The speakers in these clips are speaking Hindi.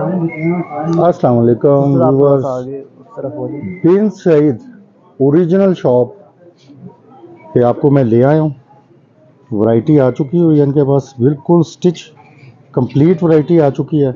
अस्सलाम वालेकुम viewers. Bin Saeed original shop पे आपको मैं ले आया हूँ। वैरायटी आ चुकी हुई है इनके पास, बिल्कुल स्टिच कंप्लीट वैरायटी आ चुकी है।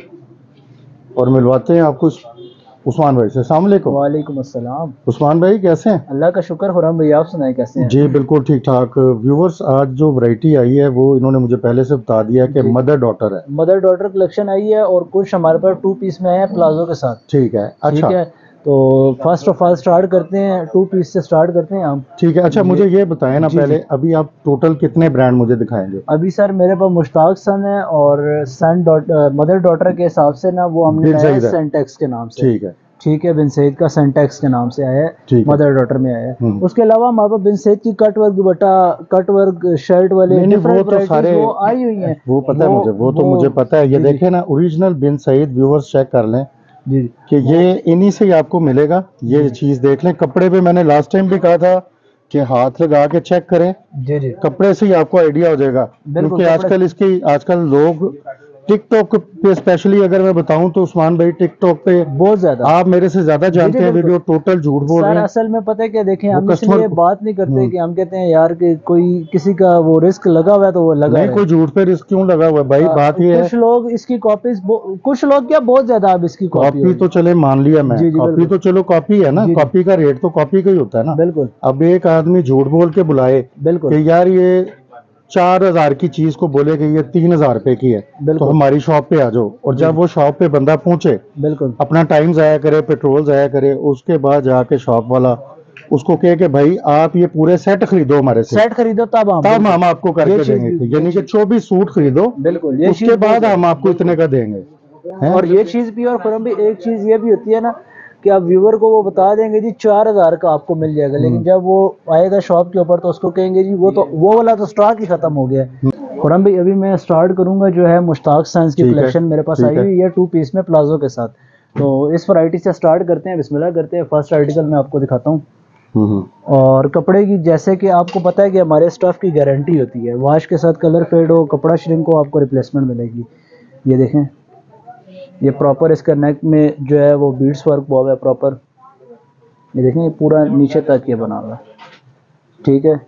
और मिलवाते हैं आपको उस्मान भाई से। अस्सलाम वालेकुम। वालेकुम अस्सलाम। उस्मान भाई कैसे हैं? अल्लाह का शुक्र। खुराम भाई आप सुनाए कैसे हैं? जी बिल्कुल ठीक ठाक। व्यूअर्स, आज जो वैरायटी आई है वो इन्होंने मुझे पहले से बता दिया कि मदर डॉटर है। मदर डॉटर कलेक्शन आई है और कुछ हमारे पास 2 पीस में है प्लाजो के साथ। ठीक है, अच्छा ठीक है, तो फर्स्ट ऑफ ऑल स्टार्ट करते हैं 2 पीस से स्टार्ट करते हैं हम। ठीक है, अच्छा मुझे ये बताएं ना पहले, अभी आप टोटल कितने ब्रांड मुझे दिखाएंगे? अभी सर मेरे पास मुश्ताक सन है और सन मदर डॉटर के हिसाब से ना वो हमने लाया है सेंटेक्स के नाम से। ठीक है, ठीक है, बिन सईद का सेंटेक्स के नाम से आया है, मदर डॉटर में आया है। उसके अलावा हमारे पास बिन सईद की कट वर्क दुपट्टा, कट वर्क शर्ट वाले डिफरेंट वैरायटीज वो आई हुई हैं। वो पता है मुझे, वो तो मुझे पता है। ये देखें ना, original Bin Saeed, viewers check कर लें जी कि ये इन्हीं से ही आपको मिलेगा। ये चीज देख लें। कपड़े पे मैंने लास्ट टाइम भी कहा था कि हाथ लगा के चेक करें। जी जी, कपड़े से ही आपको आइडिया हो जाएगा, क्योंकि आजकल लोग टिकटॉक पे, स्पेशली अगर मैं बताऊं तो उस्मान भाई टिकटॉक पे बहुत ज्यादा, आप मेरे से ज्यादा जानते हैं, वीडियो टोटल झूठ बोल रहे हैं। असल में पता है क्या, देखें हम इसलिए बात नहीं करते कि हम कहते हैं यार कि कोई किसी का वो रिस्क लगा हुआ है तो वो लगा नहीं, कोई झूठ पे रिस्क क्यों लगा हुआ है भाई? बात ये है कुछ लोग इसकी कॉपीज, कुछ लोग क्या बहुत ज्यादा अब इसकी कॉपी तो चले मान लिया मैं, कॉपी तो चलो कॉपी है ना, कॉपी का रेट तो कॉपी का ही होता है ना। बिल्कुल। अब एक आदमी झूठ बोल के बुलाए बिल्कुल कि यार ये 4000 की चीज को बोले कि ये 3000 रुपए की है, तो हमारी शॉप पे आ जाओ। और जब वो शॉप पे बंदा पहुंचे, बिल्कुल अपना टाइम जाया करे, पेट्रोल जाया करे, उसके बाद जाके शॉप वाला उसको कहे कि भाई आप ये पूरे सेट खरीदो, हमारे से सेट खरीदो तब हम आपको करके देंगे। यानी कि 24 सूट खरीदो, बिल्कुल, उसके बाद हम आपको इतने का देंगे। और ये चीज भी, और खुरम भी एक चीज ये भी होती है ना कि आप व्यूअर को वो बता देंगे जी 4000 का आपको मिल जाएगा, लेकिन जब वो आएगा शॉप के ऊपर तो उसको कहेंगे जी वो वाला तो स्टॉक ही खत्म हो गया है। खुरम भाई अभी मैं स्टार्ट करूंगा जो है मुश्ताक सन्स की कलेक्शन मेरे पास आई हुई है 2 पीस में प्लाजो के साथ। तो इस वैरायटी से स्टार्ट करते हैं, बिस्मिल्लाह करते हैं। फर्स्ट आर्टिकल मैं आपको दिखाता हूँ। और कपड़े की, जैसे कि आपको पता है कि हमारे स्टफ की गारंटी होती है, वॉश के साथ कलर फेड हो, कपड़ा श्रिंक हो, आपको रिप्लेसमेंट मिलेगी। ये देखें, ये प्रॉपर इसका नेक में जो है वो बीड्स वर्क हुआ है प्रॉपर। ये देखें, ये पूरा नीचे तक ये बना हुआ है। ठीक है,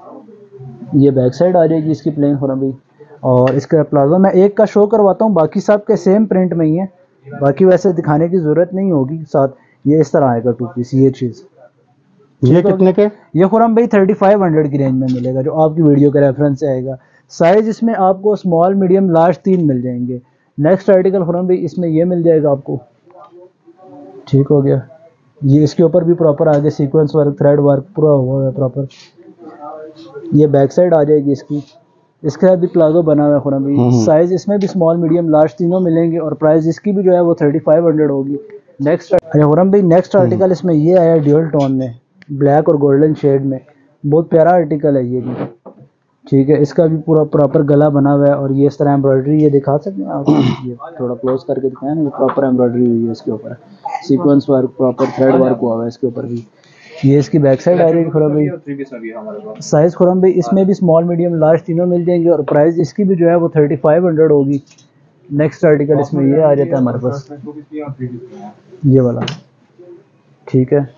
ये बैक साइड आ जाएगी इसकी प्लेन खुरम भी। और इसका प्लाजो मैं एक का शो करवाता हूँ, बाकी सब के सेम प्रिंट में ही है, बाकी वैसे दिखाने की ज़रूरत नहीं होगी। साथ ये इस तरह आएगा 2 पीस। ये चीज़ ये कितने के? ये खुरम भाई 3500 की रेंज में मिलेगा, जो आपकी वीडियो के रेफरेंस से आएगा। साइज इसमें आपको स्मॉल, मीडियम, लार्ज 3 मिल जाएंगे। नेक्स्ट आर्टिकल खुरम भाई इसमें ये मिल जाएगा आपको। ठीक हो गया, ये इसके ऊपर भी प्रॉपर आगे सीक्वेंस वर्क, थ्रेड वर्क पूरा हुआ है प्रॉपर। ये बैक साइड आ जाएगी इसकी। इसके साथ भी प्लाजो बना हुआ है खुरम भाई। साइज इसमें भी स्मॉल, मीडियम, लार्ज तीनों मिलेंगे और प्राइस इसकी भी जो है वो 3500 होगी। नेक्स्ट खुरम भाई नेक्स्ट आर्टिकल इसमें ये आया ड्यूअल टोन में, ब्लैक और गोल्डन शेड में। बहुत प्यारा आर्टिकल है ये भी। ठीक है, इसका भी पूरा प्रॉपर गला बना हुआ है और ये इस तरह एम्ब्रॉयडरी, ये दिखा सकते हैं आप, ये थोड़ा क्लोज करके दिखाएं ना, ये प्रॉपर एम्ब्रॉयडरी हुई है इसके ऊपर, sequence work, proper thread work हुआ हुआ है इसके ऊपर भी। ये इसकी बैक साइड आ रही है खुरम भाई। साइज खुरम भाई इसमें भी स्मॉल, मीडियम, लार्ज तीनों मिल जाएंगे और प्राइस इसकी भी जो है वो 3500 होगी। नेक्स्ट आर्टिकल इसमें ये आ जाता है हमारे पास, ये वाला। ठीक है,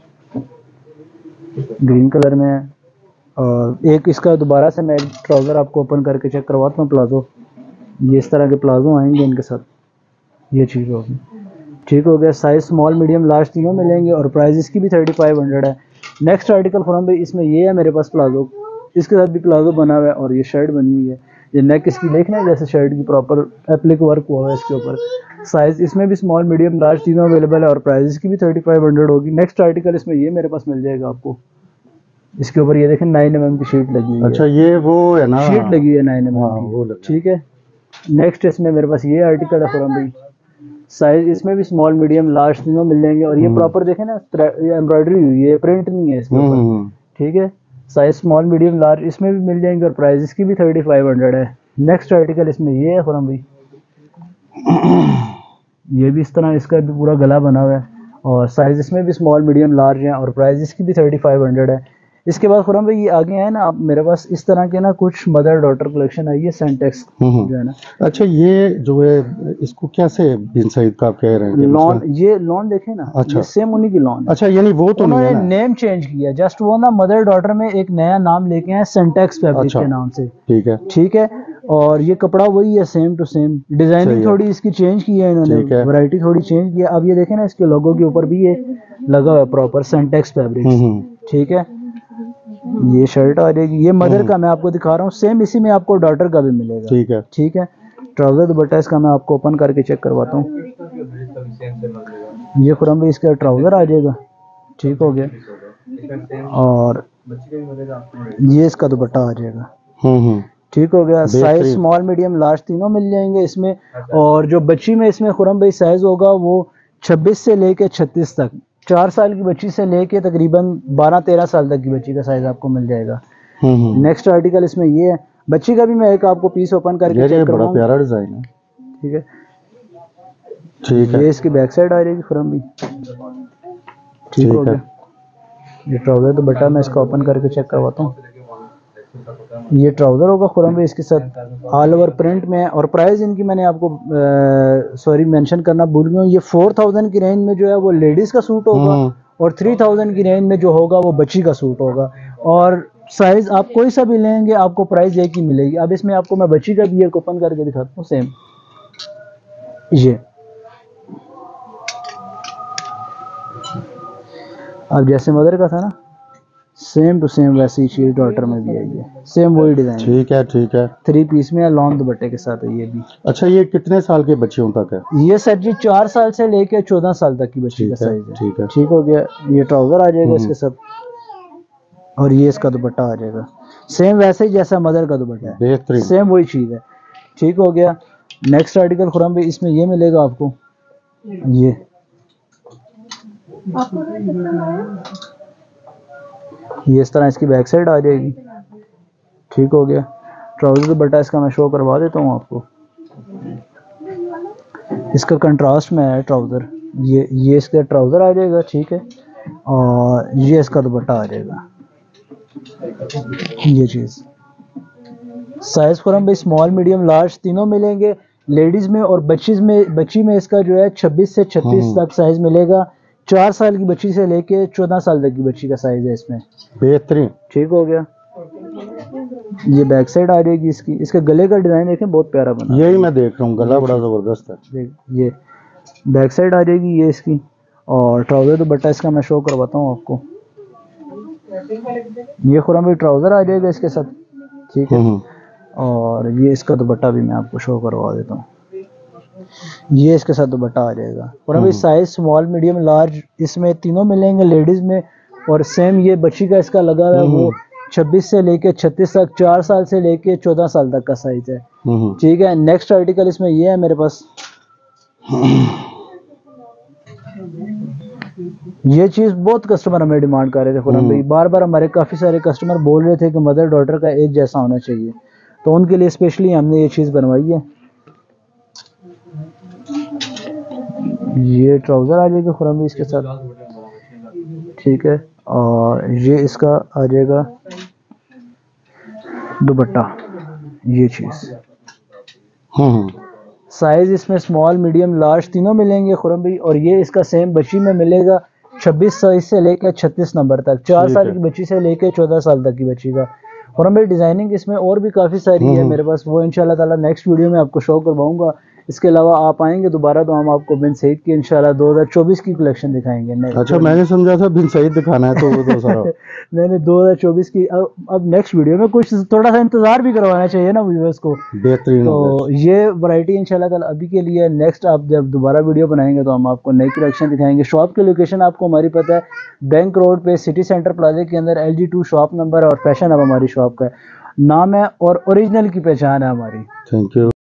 ग्रीन कलर में है। और एक इसका दोबारा से मैं ट्राउज़र आपको ओपन करके चेक करवाता हूँ प्लाजो। ये इस तरह के प्लाजो आएंगे इनके साथ, ये चीज़ होगी। ठीक हो गया, साइज स्मॉल, मीडियम, लार्ज तीनों मिलेंगे और प्राइस इसकी भी 3500 है। नेक्स्ट आर्टिकल खुरम भाई इसमें ये है मेरे पास प्लाजो, इसके साथ भी प्लाजो बना हुआ है और ये शर्ट बनी हुई है। ये नेक इसकी देखना है जैसे शर्ट की प्रॉपर एप्लिक वर्क हुआ है इसके ऊपर। साइज इसमें भी स्मॉल, मीडियम, लार्ज तीनों अवेलेबल है और प्राइस इसकी भी 3500 होगी। नेक्स्ट आर्टिकल इसमें ये मेरे पास मिल जाएगा आपको। इसके ऊपर ये देखें 9 mm की शीट लगी हुई है। अच्छा, ये वो है ना, शीट लगी हुई है 9 mm की। ठीक है, नेक्स्ट इसमें मेरे पास ये आर्टिकल है खुरम भाई। साइज इसमें भी स्मॉल, मीडियम, लार्ज तीनों मिल जाएंगे और ये प्रॉपर देखें ना, ये एम्ब्रॉयडरी हुई है, प्रिंट नहीं है इसके ऊपर। ठीक है, साइज स्मॉल, मीडियम, लार्ज इसमें भी मिल जाएंगे और प्राइस इसकी भी 3500 है। नेक्स्ट आर्टिकल इसमें ये है खुरम भाई, ये भी इस तरह, इसका भी पूरा गला बना हुआ है और साइज इसमें भी स्मॉल, मीडियम, लार्ज है और प्राइस इसकी भी 3500 है। इसके बाद खुरम भाई ये आगे है ना, आप मेरे पास इस तरह के ना कुछ मदर डॉटर कलेक्शन आई है सेंटेक्स जो है ना। अच्छा, ये जो है इसको कैसे बिन सईद का आप कह रहे हैं? लॉन, ये लॉन देखे ना, अच्छा, ये सेम उन्हीं की लॉन। अच्छा, यानी वो तो नहीं है ना? नेम चेंज किया जस्ट, वो ना मदर डॉटर में एक नया नाम लेके आए सेंटेक्स फैब्रिक अच्छा, के नाम से। ठीक है, ठीक है, और ये कपड़ा वही है सेम टू सेम, डिजाइनिंग थोड़ी इसकी चेंज की है इन्होंने, वैरायटी थोड़ी चेंज की है। अब ये देखें ना, इसके लोगो के ऊपर भी ये लगा हुआ है प्रॉपर सेंटेक्स फैब्रिक। ठीक है, ये शर्ट आ जाएगी, ये मदर का मैं आपको दिखा रहा हूँ, सेम इसी में आपको डॉटर का भी मिलेगा। ठीक है, ठीक है। ट्राउजर दुपट्टा इसका मैं आपको ओपन करके चेक करवाता हूँ। ये खुरम भाई इसका ट्राउजर आ जाएगा, ठीक हो गया, और ये इसका दुपट्टा आ जाएगा। ठीक हो गया। साइज स्मॉल मीडियम लार्ज तीनों मिल जाएंगे इसमें। और जो बच्ची में इसमें खुरम भाई साइज होगा वो 26 से लेके 36 तक, 4 साल की बच्ची से लेके तकरीबन 12-13 साल तक की बच्ची का साइज आपको मिल जाएगा। नेक्स्ट आर्टिकल इसमें ये है, बच्ची का भी मैं एक आपको पीस ओपन करके चेक बड़ा प्यारा डिजाइन है। ठीक है, ठीक है, ये इसकी बैक साइड आ जाएगी खुरम भी। ठीक हो गया। ये ट्राउजर दुपट्टा मैं इसका ओपन करके चेक करवाता हूँ। ये ट्राउजर होगा खुरम भी इसके साथ ऑल ओवर प्रिंट में है। और प्राइस इनकी मैंने आपको सॉरी मेंशन करना भूल गया हूँ, ये 4000 की रेंज में जो है वो लेडीज का सूट होगा, और 3000 की रेंज में जो होगा वो बच्ची का सूट होगा। और साइज आप कोई सा भी लेंगे आपको प्राइस एक ही मिलेगी। अब इसमें आपको मैं बच्ची का भी एक ओपन करके दिखाता हूँ सेम। ये अब जैसे मदर का था ना, सेम टू सेम वैसी ही चीज डॉटर में भी आई है, सेम वही डिजाइन। ठीक है, ठीक है। 3 पीस में लॉन्ग दुपट्टे के साथ है ये भी। अच्छा, ये कितने साल के बच्चियों तक है? ये सर जी 4 साल से लेके 14 साल तक की बच्ची का साइज है। ठीक है, ठीक हो गया। ये ट्राउजर आ जाएगा इसके साथ, और ये इसका दुपट्टा आ जाएगा सेम वैसे ही जैसा मदर का दुपट्टा है, बेहतरीन सेम वही चीज है। ठीक हो गया। नेक्स्ट आर्टिकल खुरम भाई इसमें ये मिलेगा आपको, ये इस तरह इसकी बैक साइड आ जाएगी। ठीक हो गया। ट्राउजर दुपट्टा इसका मैं शो करवा देता हूँ आपको, इसका कंट्रास्ट में है ट्राउजर। ये इसका ट्राउजर आ जाएगा, ठीक है, और ये इसका दुपट्टा आ जाएगा। ये चीज साइज खुरम भाई स्मॉल मीडियम लार्ज तीनों मिलेंगे लेडीज में, और बच्ची में इसका जो है 26 से 36 तक साइज मिलेगा। 4 साल की बच्ची से लेके 14 साल तक की बच्ची का साइज है इसमें। बेहतरीन। ठीक हो गया। ये बैक साइड आ जाएगी इसकी। इसके गले का डिजाइन देखें बहुत प्यारा बना, यही मैं देख रहा हूँ, गला बड़ा जबरदस्त है। ये बैक साइड आ जाएगी ये इसकी, और ट्राउजर दुपट्टा इसका मैं शो करवाता हूँ आपको। ये खुरम भाई ट्राउजर आ जाएगा इसके साथ, ठीक है, और ये इसका दुपट्टा भी मैं आपको शो करवा देता हूँ। ये इसके साथ दुपट्टा आ जाएगा। और अभी साइज स्मॉल मीडियम लार्ज इसमें तीनों मिलेंगे लेडीज में, और सेम ये बच्ची का इसका लगा हुआ है वो 26 से लेके 36 तक, 4 साल से लेके 14 साल तक का साइज है। ठीक है। नेक्स्ट आर्टिकल इसमें ये है मेरे पास, ये चीज बहुत कस्टमर हमें डिमांड कर रहे थे खुरम भाई, बार बार हमारे काफी सारे कस्टमर बोल रहे थे कि मदर डॉटर का एक जैसा होना चाहिए, तो उनके लिए स्पेशली हमने ये चीज बनवाई है। ये ट्राउजर आ जाएगा खुरम भाई इसके साथ, ठीक है, और ये इसका आ जाएगा दुपट्टा। ये चीज साइज इसमें स्मॉल मीडियम लार्ज तीनों मिलेंगे खुरम भाई, और ये इसका सेम बच्ची में मिलेगा 26 साइज से लेकर 36 नंबर तक, 4 साल की बच्ची से लेकर 14 साल तक की बच्ची का। और हमें डिजाइनिंग इसमें और भी काफी सारी है मेरे पास, वो इंशाल्लाह ताला नेक्स्ट वीडियो में आपको शो करवाऊंगा। इसके अलावा आप आएंगे दोबारा तो हम आपको बिन सईद की इंशाल्लाह 2024 की कलेक्शन दिखाएंगे। अच्छा, मैंने समझा था बिन सईद दिखाना है तो वो तो सारा मैंने 2024 की अब नेक्स्ट वीडियो में कुछ थोड़ा सा इंतजार भी करवाना चाहिए ना व्यूअर्स को, बेहतरीन। तो ये वैरायटी इंशाल्लाह ताला अभी के लिए, नेक्स्ट आप जब दोबारा वीडियो बनाएंगे तो हम आपको नई कलेक्शन दिखाएंगे। शॉप की लोकेशन आपको हमारी पता है, बैंक रोड पे सिटी सेंटर प्लाजा के अंदर LG2 शॉप नंबर और फैशन हब हमारी शॉप का नाम है, और ओरिजिनल की पहचान है हमारी। Thank you.